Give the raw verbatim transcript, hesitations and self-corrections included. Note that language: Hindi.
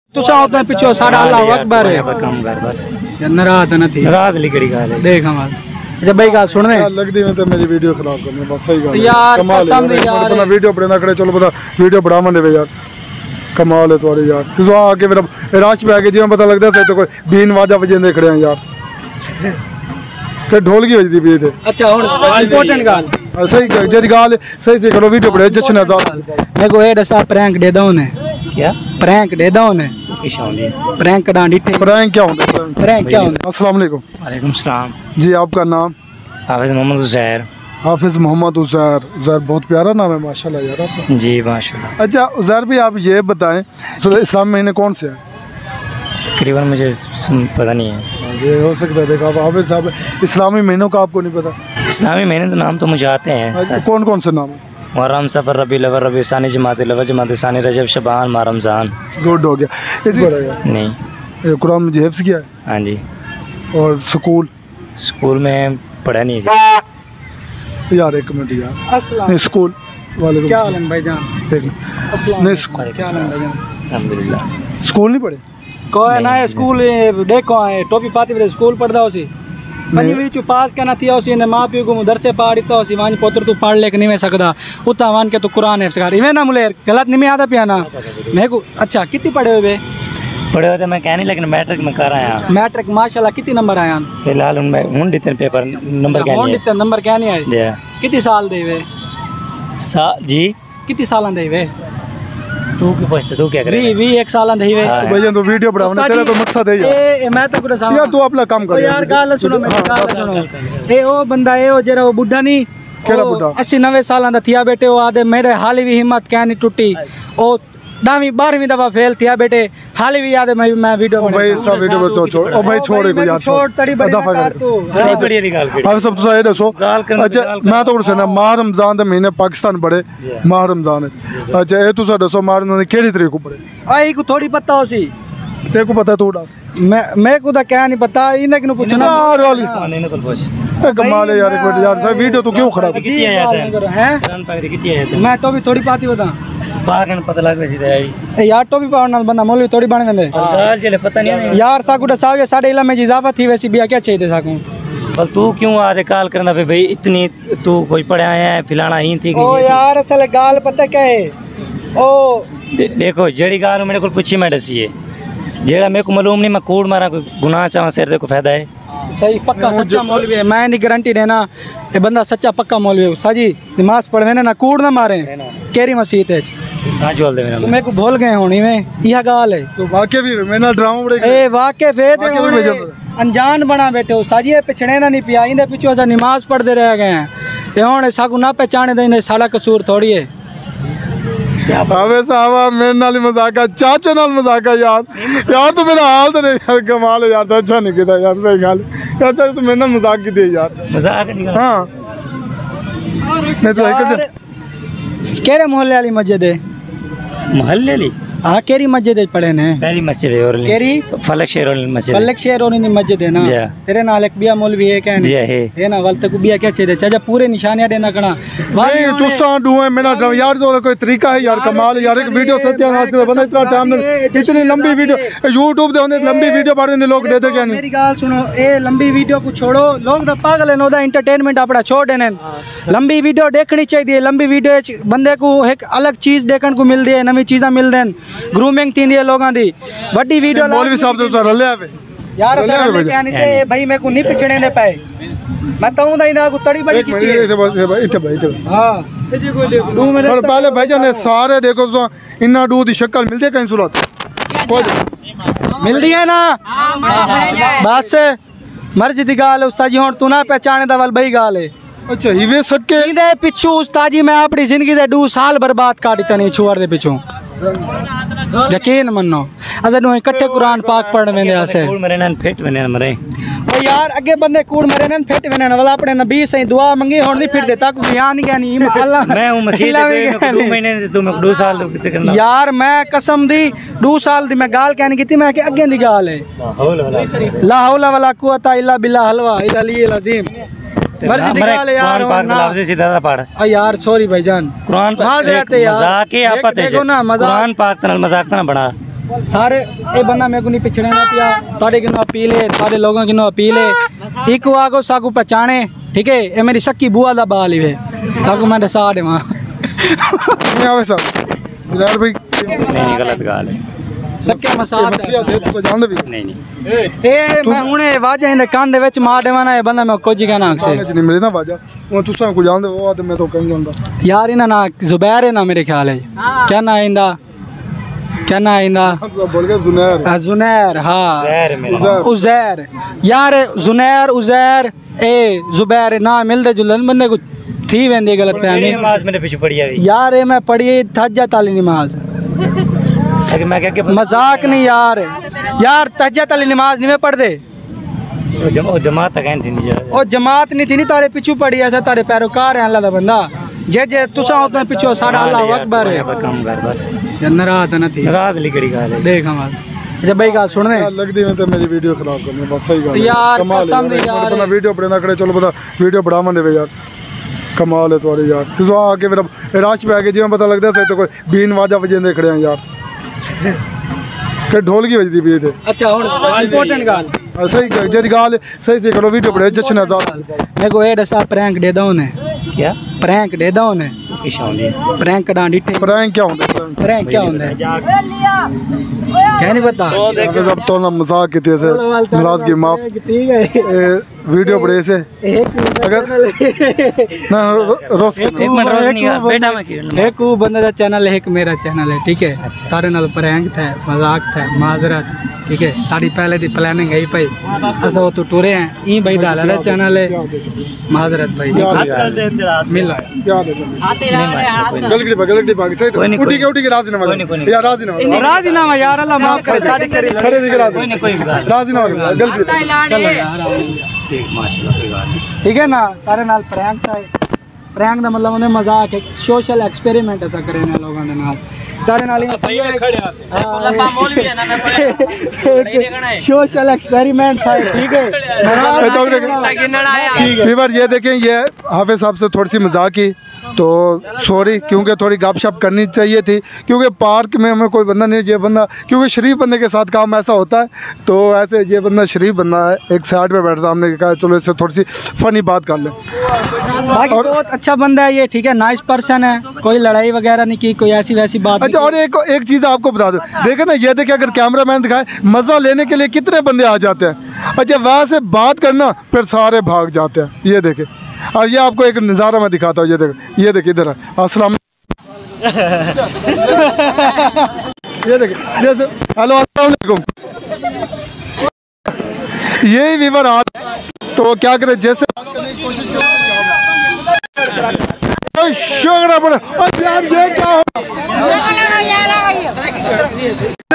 तुसा उतना पिछो सारा अल्लाह अकबर है काम कर बस नाराज न थी नाराज लिखड़ी गाल है देख हमार जब भाई गाल सुन दे लगदी में तो मेरी वीडियो खराब करने बस सही गाल यार कसम नहीं यार अपना वीडियो बना करे चलो पता वीडियो बढ़ा मन दे यार कमाल है तुम्हारी यार तू आके मेरा राश पे आके जिवें पता लगदा सही तो कोई बीन वाजा बजेंदे खड़े हैं यार के ढोलकी बजदी पई थे अच्छा हुन इंपॉर्टेंट गाल सही जेरी गाल सही से करो वीडियो बड़े जश्न आजाद मैं को ए दसा प्रैंक दे दो ने क्या प्रैंक दे दो ने प्रैंक डां डिटे प्रैंक क्या होता है प्रैंक क्या होता है अस्सलाम वालेकुम वालेकुम सलाम जी आपका नाम हाफिज मोहम्मद उजैर हाफिज मोहम्मद उजैर उजैर बहुत प्यारा नाम है माशाल्लाह यार आपका जी माशाल्लाह। अच्छा उजैर भाई आप ये बताएं इस्लाम महीने कौन से हैं तकरीबन मुझे पता नहीं है ये हो सकता है देखा हाफिज साहब इस्लामी महीनों का आपको नहीं पता इस्लामी महीने तो नाम तो मुझे आते हैं कौन कौन से नाम है मुहर्रम सफ़र रबीउल अव्वल रबीउल सानी जमात अव्वल जमात सानी रजब शबान माह रमज़ान गुड हो गया इसी नहीं कुरान में हिफ्ज़ किया है हाँ जी और स्कूल स्कूल में पढ़ा नहीं यार एक मिनट यार अस्सलाम स्कूल वाले क्या हाल है भाईजान अस्सलाम नहीं स्कूल क्या हाल है भाईजान अल्हम्दुलिल्लाह स्कूल नहीं पढ़े कोई ना स्कूल देखो टोपी पाती वे स्कूल पढ़दा होसी मनी भी चु पास करना थी उसी ने माँ प्यो को मुदर से पढ़ी तो उसी वानी पोतर तू पढ़ लेके नहीं में सकदा उतना मान के तो कुरान है सिखा इवे ना मुले गलत नहीं में आता पिया ना मैं को अच्छा कितनी पढ़े हुए पढ़े हुए थे मैं कह नहीं लेकिन मैट्रिक में कर आया मैट्रिक माशाल्लाह कितनी नंबर आया फिलहाल उनमें हुन दिते पेपर नंबर क्या नहीं है नंबर क्या नहीं आए कितनी साल दे वे सा जी कितनी साल दे वे तू की पूछते तू क्या करे वी एक साल दे वे भैया तो वीडियो बनाने तेरा तो मकसद है यार ए मैं तो कुछ यार तू अपना काम कर यार गाल सुनो मेरी गाल सुनो ए ओ बंदा ए ओ जरा वो बुड्ढा नहीं केड़ा बुड्ढा अस्सी नब्बे साल दा थिया बेटे ओ आदे मेरे हाली भी हिम्मत क्या नहीं टूटी ओ डावी बारहवीं दफा फेल थिया बेटे हाली भी याद है मैं मैं वीडियो ओ भाई सब वीडियो तो छोड़ ओ भाई छोड़ को यार छोड़ तड़ी बड़ी दफा कर तू बड़ी बड़ी निकाल के अब सब तो ये दसो अच्छा मैं तो से ना माह रमजान दे महीने पाकिस्तान बड़े माह रमजान अच्छा ए तू सा दसो माह रमजान केड़ी तरीक को पड़े आई को थोड़ी पता होसी तेरे को पता तू डास मैं मैं को तो क्या नहीं पता इने किनु पूछना यार वाली नहीं ना पूछ ए कमाल है यार एक मिनट यार सब वीडियो तो क्यों खराब कितनी आया है कुरान पाक दी कितनी आया है मैं तो भी थोड़ी पाती बता बाहर पता लग वैसी ए यार तो भी पावन नाल बंदा मौलवी थोड़ी बन वेंदे अंदाज जे पता नहीं यार साकुड़ा साहब साडे इला में इजाफत थी वैसी बिया क्या चाहिए साकू पर तू क्यों आ रे काल करना पे भाई इतनी तू कोई पढ़ा आया है फिलाना ही थी ओ यार असल गाल पता क्या है ओ देखो जेड़ी गाल मेरे को पूछी मैं दसी है जेड़ा मेरे को मालूम नहीं मैं कूड़ मारा कोई गुनाह चावा सिर दे को फायदा है सही पक्का सच्चा मौलवी है मैं नहीं गारंटी देना ये बंदा सच्चा पक्का मौलवी है साजी नमाज पढ़वे ना कूड़ ना मारे केरी मसीत है सा जोल दे मेरा मेरे को भूल गए होनी में यह गाल है तो वाकई भी मेरा ड्रामा बड़े ए वाकई फेद अनजान बना बैठे उस्ताद जी पिछड़े ना नहीं पिया इंदे पिछो सा नमाज पढ़ते रह गए हैं ये हुन साकू ना पहचाने देने साला कसूर थोड़ी है अबे साहब मेरे नाल ही मजाक है चाचा नाल मजाक है यार यार तो मेरा हाल तो नहीं यार कमाल है यार तो अच्छा नहीं किया यार सही गाल यार चाचा तो मेरे नाल मजाक की दे यार मजाक नहीं हां नहीं तो एक केरे मोहल्ले वाली मस्जिद है मोहल्ले ली हाँ केरी मस्जिद पढ़े ने पहली मस्जिद है और केरी फलक शेर मस्जिद फलक शेर और मस्जिद है ना तेरे नाल एक बिया मौलवी है क्या जी है है ना वल तक बिया क्या चाहिए चाचा पूरे निशानियां देना कना भाई तू सा डूए मेरा यार तो कोई तरीका है यार कमाल यार एक वीडियो सत्यानाश करे बंदा इतना टाइम इतनी लंबी वीडियो YouTube दे होंदे लंबी वीडियो बारे ने लोग देते क्या नहीं मेरी गाल सुनो ए लंबी वीडियो को छोड़ो लोग तो पागल है नोदा एंटरटेनमेंट अपना छोड़ देने लंबी वीडियो देखनी चाहिए लंबी वीडियो बंदे को एक अलग चीज देखने को मिलती है नवी चीज़ा मिल देन ग्रूमिंग थी लोगों दी बड़ी वीडियो मौलवी साहब तो रले आवे यार असल में क्या नहीं से भाई मैं को नहीं पिछड़े ने पाए मैं तो उदा इना को तड़ी बड़ी की थी इथे भाई इथे भाई हां सजी को ले दू मेरे और पहले भाईजान ने सारे देखो तो इन्ना दू दी शक्ल मिलती है कहीं सूरत मिलदी है ना बस मर्जी दी गाल उस्ताद जी हुन तू ना पहचाने दा वाल बई गाल है अच्छा इवे सटके इंदे पिछू उस्ताद जी मैं अपनी जिंदगी दे दो साल बर्बाद काटी तनी छुआर दे पिछू यकीन मनो अगर नो इकट्ठे कुरान पाक पढ़ वेंदे आसे कूड़ मरे नन फेट वेने मरे ओ यार अगे बंदे कूड़ मरे नन फेट वेने वाला अपने नबी से दुआ मंगी होन नहीं फिर देता को बयान नहीं कहनी अल्लाह मैं हूं मसीह दे दो महीने तू मैं दो साल किते करना यार मैं कसम दी दो साल दी मैं गाल कहनी कीती मैं के अगे दी गाल है ला हौला वला कुव्वता इल्ला बिल्लाह हलवा इल अलील अजीम मर्जी निकाल यार कुरान पाक लफ्ज़ सीधा पढ़ आ यार सॉरी भाईजान कुरान पाक मजाक है आपत है कुरान पाक तन मजाक ना बना सारे ये बंदा मेरे को नहीं पिछड़े ना पिया तारे किनो अपील है सारे लोगों किनो अपील है एक आगो साकू पहचाने ठीक है ये मेरी सक्की बुआ दा बाल ही है साकू मैं दसा दे वहाँ नहीं आवे साहब जुनैर भाई नहीं गलत गाल है सक्के मसाद मखिया दे तू जान दे भी नहीं नहीं ए मैं हुने वाजा इन कान दे विच मार देवाना ये बंदा मैं कुछ कहना से च नहीं मिले ना बाजा वो तुसा को जान दे वो आते मैं तो कहीं जांदा यार इना ना जुबैर है ना मेरे ख्याल है क्या ना आइंदा क्या ना आइंदा सब बोल गए जुनैर आ, जुनैर हाँ जहर मेरा उजैर यार जुनैर उजैर ए जुबैर ना मिलते जुलन बंदे को थी वेंदी गलत फहमी नमाज मेरे पीछे पड़ी है यार ये मैं पढ़ी तहज्जुद वाली नमाज अगर मैं क्या मजाक नहीं यार यार तहज्जुद वाली नमाज नहीं मैं पढ़ दे जमा जमात तक थी नहीं और जमात नहीं थी नहीं तारे पिछू पड़ी ऐसा तारे पैरोकार है अल्लाह दा बंदा जे जे तुसा अपने पिछो सारा अल्लाह अकबर है काम कर बस नाराज ना थी नाराज लिखड़ी गाल है देख हमार अच्छा भाई गाल सुन दे लगदी में तो मेरी वीडियो खराब करनी बस सही गाल यार कसम दी यार बंदा वीडियो बना करे चलो बंदा वीडियो बढ़ा मन देवे यार कमाल है तुम्हारी यार तुस आके मेरा राश पे आके जिवें पता लगदा सही तो कोई बीन वाजा वजेंदे खड़े हैं यार के ढोलकी वजदी भी थे अच्छा हुन इंपॉर्टेंट गाल सही जेरी गाल सही से करो वीडियो बड़े जश्न आजाद मेरे को ए दसा प्रैंक दे दो ने क्या प्रैंक दे दो ने इशा होंदी प्रैंक करा डिटे प्रैंक क्या होंदा प्रैंक प्रैंक क्या होंदा है क्या नहीं पता अबे सब तो ना मजाक किते से नाराजगी माफ ठीक है ए, वीडियो बड़े से एक अगर ना रोस एक मिनट रोज नहीं यार बेटा मैं खेल एक वो बंदे का चैनल है एक मेरा चैनल है ठीक है तारे नाल प्रैंक था मजाक था माजरत ठीक है साड़ी पहले दी प्लानिंग है भाई असा वो तो टूरे हैं ई भाई डाला दा चैनल है माजरत भाई मिल क्या दे गलगड़ी बा गलगड़ी बा सही तो उठी के उठी के राजी ना यार राजी ना राजी ना यार अल्लाह माफ करे साड़ी करी खड़े दी के राजी कोई नहीं कोई गाल राजी ना गलगड़ी चलो यार ठीक माशाल्लाह कोई गाल नहीं ठीक है ना तारे नाल प्रैंक था प्रैंक का मतलब उन्हें मजाक है सोशल एक्सपेरिमेंट ऐसा करे ना लोगों ने नाल तारे नाल सोशल एक्सपेरिमेंट था ठीक है फीवर ये देखें ये हाफिज साहब से थोड़ी सी मजाक की तो सॉरी क्योंकि थोड़ी गपशप करनी चाहिए थी क्योंकि पार्क में हमें कोई बंदा नहीं ये बंदा क्योंकि शरीफ बंदे के साथ काम ऐसा होता है तो ऐसे ये बंदा शरीफ बंदा है एक साइड पे बैठता हमने कहा चलो इससे थोड़ी सी फनी बात कर ले बाकी बहुत अच्छा बंदा है ये ठीक है नाइस पर्सन है कोई लड़ाई वगैरह नहीं की कोई ऐसी वैसी बात अच्छा और एक एक चीज़ आपको बता दो देखे ना ये देखिए अगर कैमरा मैन दिखाए मज़ा लेने के लिए कितने बंदे आ जाते हैं अच्छा वैसे बात करना फिर सारे भाग जाते हैं ये देखे अब ये आपको एक नज़ारा मैं दिखाता हूँ ये देखो ये देखिए इधर अस्सलाम ये देखिए जैसे हेलो अस्सलाम वालेकुम यही वीवर आ तो क्या करे जैसे बात करने की कोशिश करो शुक्र यार ये क्या हो